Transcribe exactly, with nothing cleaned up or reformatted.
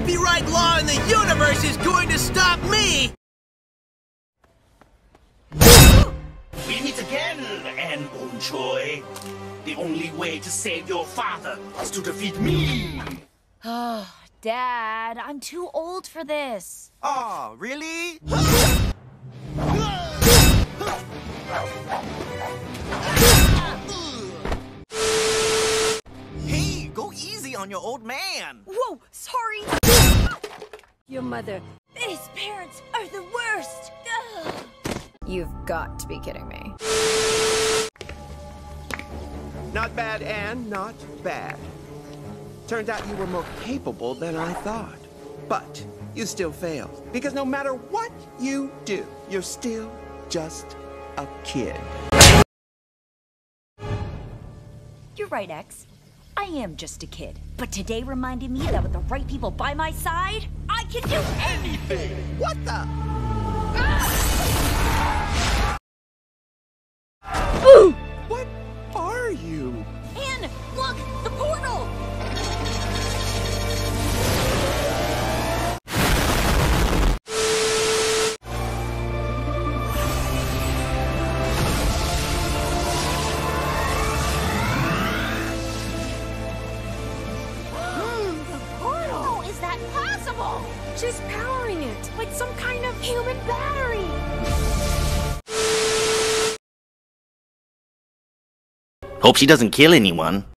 copyright law in the universe is going to stop me! We meet again, Anne Bonjoy. The only way to save your father is to defeat me. Oh, Dad, I'm too old for this. Oh, really? Hey, go easy on your old man. Whoa, sorry. Your mother. His parents are the worst. Ugh. You've got to be kidding me. Not bad, Anne, not bad. Turns out you were more capable than I thought. But you still failed, because no matter what you do, you're still just a kid. You're right, X. I am just a kid. But today reminded me that with the right people by my side, I can do anything! What the? Ooh! What are you? Anne, look! The portal! She's powering it, like some kind of human battery. Hope she doesn't kill anyone.